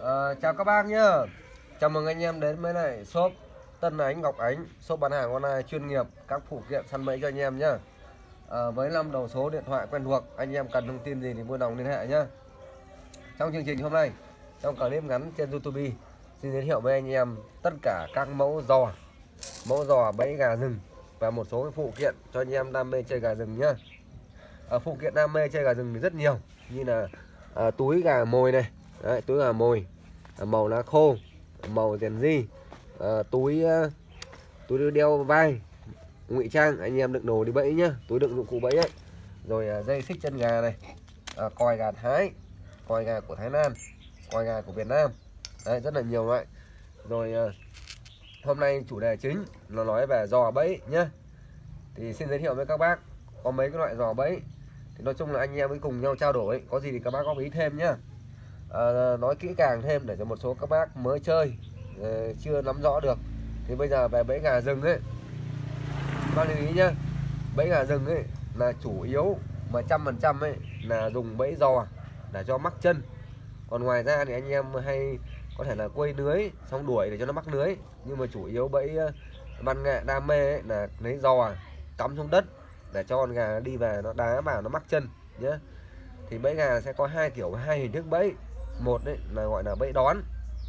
Chào các bác nhá. Chào mừng anh em đến với lại shop Tân Ánh Ngọc Ánh, shop bán hàng online chuyên nghiệp các phụ kiện săn bẫy cho anh em nhá. Với 5 đầu số điện thoại quen thuộc, anh em cần thông tin gì thì vui lòng liên hệ nhá. Trong chương trình hôm nay, trong clip ngắn trên YouTube, xin giới thiệu với anh em tất cả các mẫu giò bẫy gà rừng và một số phụ kiện cho anh em đam mê chơi gà rừng nhá. Phụ kiện đam mê chơi gà rừng thì rất nhiều, như là túi gà mồi này. Đấy, túi gà mồi màu lá khô, màu rèn di, túi đeo vai ngụy trang anh em đựng đồ đi bẫy nhá, túi đựng dụng cụ bẫy ấy. Rồi dây xích chân gà này, còi gà Thái, còi gà của Thái Lan, còi gà của Việt Nam. Đấy, rất là nhiều loại. Rồi hôm nay chủ đề chính là nói về giò bẫy nhá. Thì xin giới thiệu với các bác có mấy cái loại giò bẫy. Thì nói chung là anh em mới cùng nhau trao đổi, có gì thì các bác góp ý thêm nhá. Nói kỹ càng thêm để cho một số các bác mới chơi chưa nắm rõ được. Thì bây giờ về bẫy gà rừng ấy, các bác lưu ý nhá. Bẫy gà rừng ấy là chủ yếu mà 100% ấy là dùng bẫy giò để cho mắc chân. Còn ngoài ra thì anh em hay có thể là quây lưới xong đuổi để cho nó mắc lưới, nhưng mà chủ yếu bẫy văn nghệ đam mê ấy là lấy giò cắm xuống đất để cho con gà đi về nó đá vào nó mắc chân nhé. Thì bẫy gà sẽ có hai kiểu, hai hình thức bẫy. Một đấy là gọi là bẫy đón.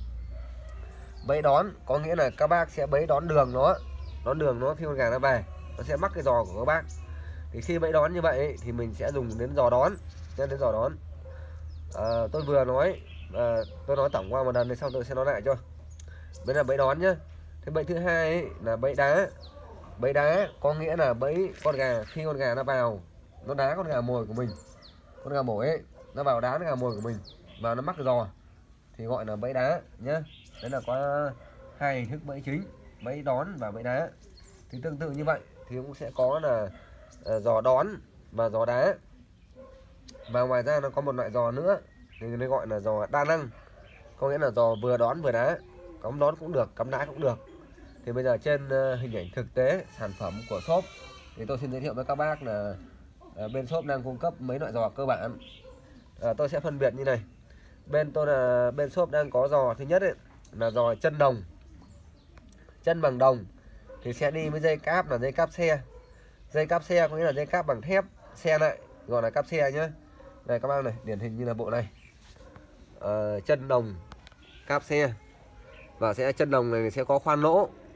Bẫy đón có nghĩa là các bác sẽ bẫy đón đường nó khi con gà nó về nó sẽ mắc cái giò của các bác. Thì khi bẫy đón như vậy ấy, thì mình sẽ dùng đến giò đón, đến giò đón. Tôi vừa nói tôi nói tổng qua một lần thì sau tôi sẽ nói lại cho. Đây là bẫy đón nhá. Thế bẫy thứ hai ấy là bẫy đá. Bẫy đá có nghĩa là bẫy con gà, khi con gà nó vào nó đá con gà mồi của mình, con gà mồi ấy nó vào đá con gà mồi của mình và nó mắc giò thì gọi là bẫy đá nhá. Đấy là có hai hình thức bẫy chính, bẫy đón và bẫy đá. Thì tương tự như vậy thì cũng sẽ có là giò đón và giò đá. Và ngoài ra nó có một loại giò nữa thì nó gọi là giò đa năng, có nghĩa là giò vừa đón vừa đá, cắm đón cũng được, cắm đá cũng được. Thì bây giờ trên hình ảnh thực tế sản phẩm của shop thì tôi xin giới thiệu với các bác là bên shop đang cung cấp mấy loại giò cơ bản. Tôi sẽ phân biệt như này. Bên shop đang có giò thứ nhất ấy, là giò chân đồng, chân bằng đồng thì sẽ đi với dây cáp là dây cáp xe. Dây cáp xe có nghĩa là dây cáp bằng thép xe lại, gọi là cáp xe nhá. Này các bác này, điển hình như là bộ này, chân đồng cáp xe. Và chân đồng này sẽ có khoan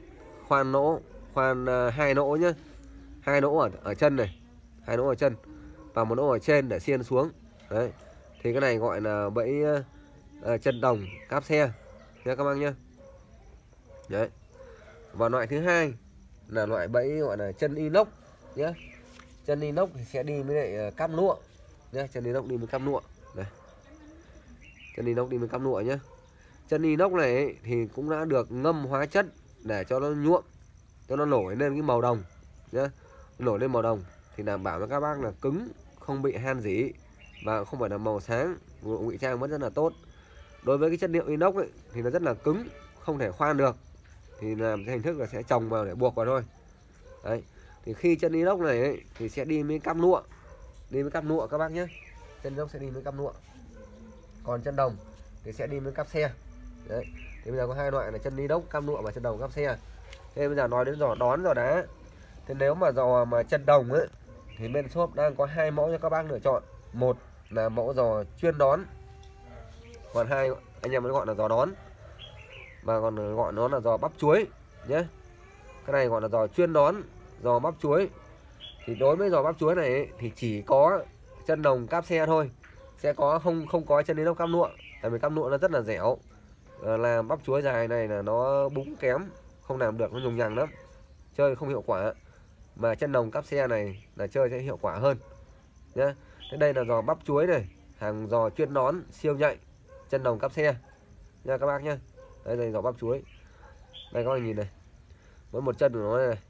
hai lỗ nhá, hai lỗ ở chân này, hai lỗ ở chân và một lỗ ở trên để xiên xuống. Đấy, thì cái này gọi là bẫy chân đồng cáp xe nha các bác nhá. Đấy. Và loại thứ hai là loại bẫy gọi là chân inox nhé. Chân inox thì sẽ đi với lại cáp lụa nhé. Chân inox đi với cáp lụa này, chân inox đi với cáp lụa nhé. Chân inox này ấy, thì cũng đã được ngâm hóa chất để cho nó nhuộm, cho nó nổi lên cái màu đồng nhé. Nổi lên màu đồng thì đảm bảo cho các bác là cứng, không bị han rỉ và không phải là màu sáng, ngụy trang vẫn rất là tốt. Đối với cái chất liệu inox ấy, thì nó rất là cứng, không thể khoan được, thì làm cái hình thức là sẽ chồng vào để buộc vào thôi. Đấy, thì khi chân inox này ấy, thì sẽ đi với cáp lụa, các bác nhé. Chân inox sẽ đi với cáp lụa, còn chân đồng thì sẽ đi với cáp xe. Đấy, thì bây giờ có hai loại là chân inox, cáp lụa và chân đồng cáp xe. Thế bây giờ nói đến giò đón, giò đá. Thế nếu mà giò mà chân đồng ấy thì bên shop đang có hai mẫu cho các bác lựa chọn. Một là mẫu giò chuyên đón, còn hai anh em mới gọi là giò đón, và còn gọi nó là giò bắp chuối nhé. Cái này gọi là giò chuyên đón, giò bắp chuối. Thì đối với giò bắp chuối này ấy, thì chỉ có chân đồng cáp xe thôi, sẽ có không có chân inox cáp lụa, tại vì cáp lụa nó rất là dẻo, làm bắp chuối dài này là nó búng kém, không làm được, nó nhùng nhằng lắm, chơi không hiệu quả. Mà chân đồng cáp xe này là chơi sẽ hiệu quả hơn nhé. Thế đây là giò bắp chuối này, hàng giò chuyên đón siêu nhạy, chân đồng cáp xe nha các bác nhé. Đây là giò bắp chuối. Đây các bạn nhìn này, với một chân của nó này.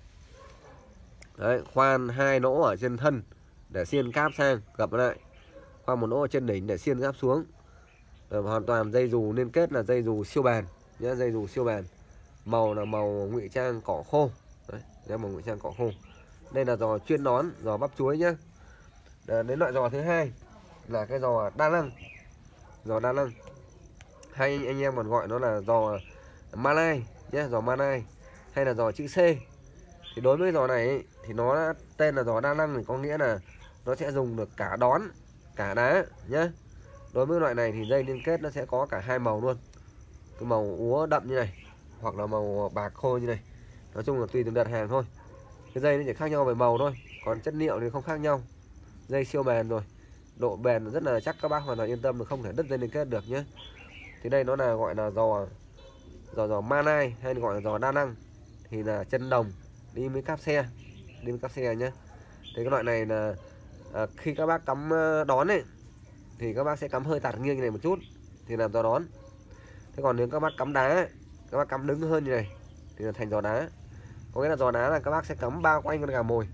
Đấy, khoan hai lỗ ở trên thân để xiên cáp sang, gập lại, khoan một lỗ ở trên đỉnh để xiên cáp xuống. Hoàn toàn dây dù liên kết là dây dù siêu bền nhé, dây dù siêu bền. Màu là màu ngụy trang cỏ khô. Đấy, màu ngụy trang cỏ khô. Đây là giò chuyên đón, giò bắp chuối nhá. Đến loại giò thứ hai là cái giò đa năng. Giò đa năng hay anh em còn gọi nó là giò Malai nhé, giò Malai hay là giò chữ C. Thì đối với giò này ấy, thì nó tên là giò đa năng, thì có nghĩa là nó sẽ dùng được cả đón cả đá nhé. Đối với loại này thì dây liên kết nó sẽ có cả hai màu luôn, cái màu úa đậm như này hoặc là màu bạc khô như này. Nói chung là tùy từng đợt hàng thôi, cái dây nó chỉ khác nhau về màu thôi, còn chất liệu thì không khác nhau. Dây siêu bền rồi, độ bền rất là chắc, các bác hoàn toàn yên tâm là không thể đứt dây liên kết được nhé. Thì đây nó là gọi là giò Manai hay gọi là giò đa năng, thì là chân đồng đi với cáp xe, nhé. Thì cái loại này là khi các bác cắm đón ấy thì các bác sẽ cắm hơi tạt nghiêng như này một chút thì làm giò đón. Thế còn nếu các bác cắm đá, các bác cắm đứng hơn như này thì là thành giò đá. Có nghĩa là giò đá là các bác sẽ cắm bao quanh con gà mồi,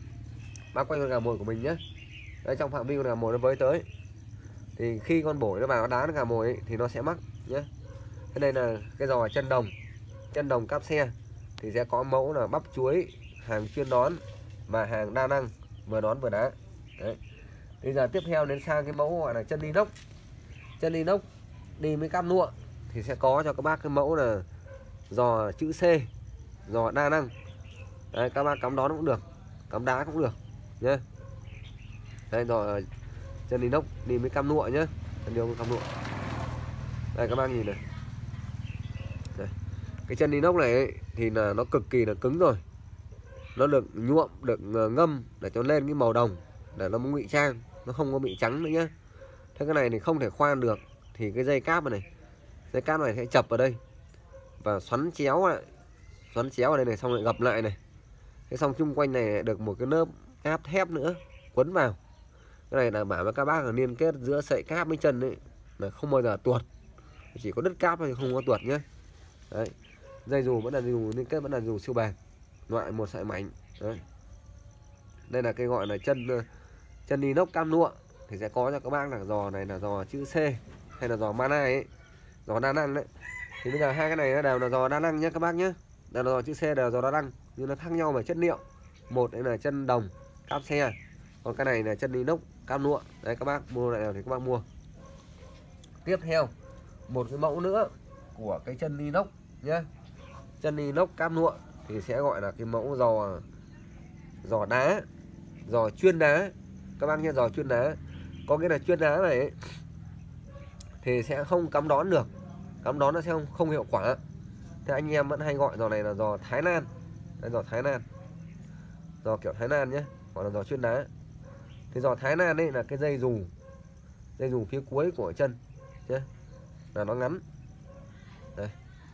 của mình nhé. Đấy, trong phạm vi con gà mồi nó với tới thì khi con bổi nó vào nó đá con gà mồi ấy, thì nó sẽ mắc nhé. Thế đây là cái giò chân đồng cáp xe, thì sẽ có mẫu là bắp chuối, hàng chuyên đón và hàng đa năng vừa đón vừa đá. Đấy. Bây giờ tiếp theo đến sang cái mẫu gọi là chân inox. Chân inox đi với cáp nụa thì sẽ có cho các bác cái mẫu là giò chữ C, giò đa năng. Đấy, các bác cắm đón cũng được, cắm đá cũng được nhé. Đây rồi, chân inox đi với cam nụa nhé, chân với cam nụa. Đây các bác nhìn này. Đây. Cái chân inox này ấy, thì là nó cực kỳ là cứng rồi, nó được nhuộm, được ngâm để cho lên cái màu đồng để nó ngụy trang, nó không có bị trắng nữa nhé. Thế cái này thì không thể khoan được, thì cái dây cáp này sẽ chập vào đây và xoắn chéo vào đây này, xong lại gập lại này. Thế xong chung quanh này được một cái lớp áp thép nữa quấn vào. Cái này đảm bảo với các bác là liên kết giữa sợi cáp với chân ấy là không bao giờ tuột, chỉ có đứt cáp thôi không có tuột nhé. Đấy, dây dù vẫn là dù liên kết, vẫn là dù siêu bền, loại một sợi mảnh. Đấy, đây là cái gọi là chân inox cam nụa, thì sẽ có cho các bác là giò này là giò chữ C hay là giò Manai ấy, giò đa năng đấy. Thì bây giờ hai cái này đều là giò đa năng nhé các bác nhé, đều là giò chữ C, đều là giò đa năng nhưng nó khác nhau về chất liệu. Một đây là chân đồng cáp xe, còn cái này là chân inox cam nụa. Đấy, các bác mua lại nào thì các bác mua. Tiếp theo một cái mẫu nữa của cái chân inox nhé, chân inox cam nụa thì sẽ gọi là cái mẫu giò đá, giò chuyên đá các bác nhé. Giò chuyên đá có nghĩa là chuyên đá này ấy, thì sẽ không cắm đón được, cắm đón nó sẽ không hiệu quả. Thế anh em vẫn hay gọi giò này là giò Thái Lan. Đây, giò Thái Lan, giò kiểu Thái Lan nhé, gọi là giò chuyên đá. Thì giò Thái Lan ấy là cái dây dù phía cuối của chân nhé, là nó ngắn đây,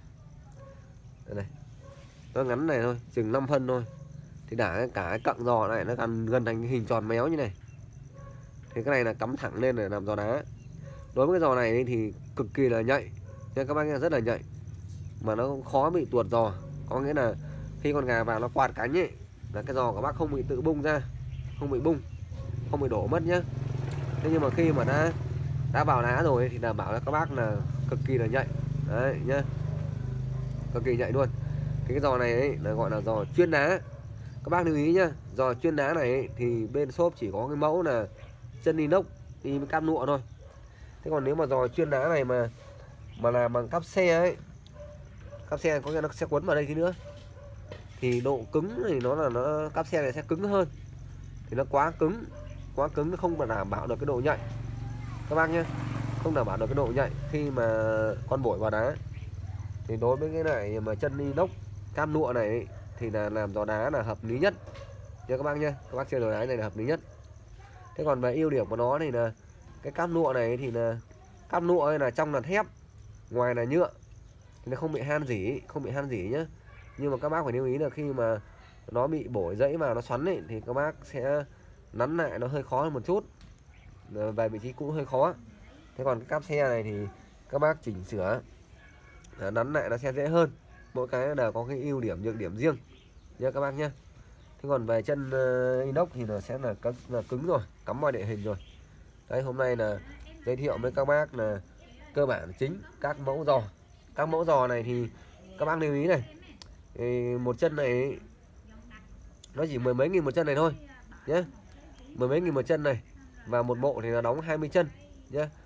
này nó ngắn này thôi, chừng 5 phân thôi, thì cả cái cặn giò này nó gần thành hình tròn méo như này. Thì cái này là cắm thẳng lên để làm giò đá. Đối với cái giò này thì cực kỳ là nhạy nha các bác nghe, rất là nhạy mà nó cũng khó bị tuột giò. Có nghĩa là khi con gà vào nó quạt cánh ấy là cái giò của bác không bị tự bung ra, không bị bung, không bị đổ mất nhé. Thế nhưng mà khi mà đã vào đá rồi thì đảm bảo là các bác là cực kỳ là nhạy đấy nhá, cực kỳ nhạy luôn. Cái giò này ấy là gọi là giò chuyên đá, các bác lưu ý nhá. Giò chuyên đá này ấy, thì bên shop chỉ có cái mẫu là chân inox đi với cam nụa thôi. Thế còn nếu mà giò chuyên đá này mà làm bằng cáp xe ấy, cáp xe có nghĩa nó sẽ quấn vào đây tí nữa, thì độ cứng thì nó cáp xe này sẽ cứng hơn, thì nó quá cứng nó không đảm bảo được cái độ nhạy các bác nhé, không đảm bảo được cái độ nhạy khi mà con bổi vào đá. Thì đối với cái này mà chân inox cam nụa này ấy, thì là làm giò đá là hợp lý nhất nha các bác nhé, các bác chơi giò đá này là hợp lý nhất. Thế còn về ưu điểm của nó thì là cái cam nụa này thì là cam nụa này là trong là thép, ngoài là nhựa, thì nó không bị han rỉ nhá. Nhưng mà các bác phải lưu ý là khi mà nó bị bổi rẫy vào nó xoắn ấy, thì các bác sẽ nắn lại nó hơi khó hơn một chút, về vị trí cũ hơi khó. Thế còn cái cáp xe này thì các bác chỉnh sửa nắn lại nó sẽ dễ hơn, mỗi cái đều có cái ưu điểm nhược điểm riêng nha các bác nhé. Thế còn về chân inox thì nó sẽ là cứng rồi, cắm vào địa hình rồi. Đấy, hôm nay là giới thiệu với các bác là cơ bản chính các mẫu giò. Các mẫu giò này thì các bác lưu ý này, thì một chân này nó chỉ 10 mấy nghìn một chân này thôi nhé, 10 mấy nghìn một chân này, và một bộ thì là đóng 20 chân nhé.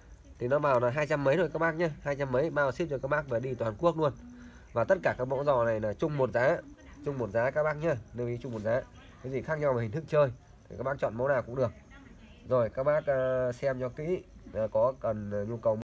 thì nó vào là 200 mấy rồi các bác nhé, 200 mấy bao ship cho các bác và đi toàn quốc luôn. Và tất cả các mẫu giò này là chung một giá các bác nhé, lưu ý chung một giá. Cái gì khác nhau về hình thức chơi thì các bác chọn mẫu nào cũng được. Rồi các bác xem cho kỹ, có cần nhu cầu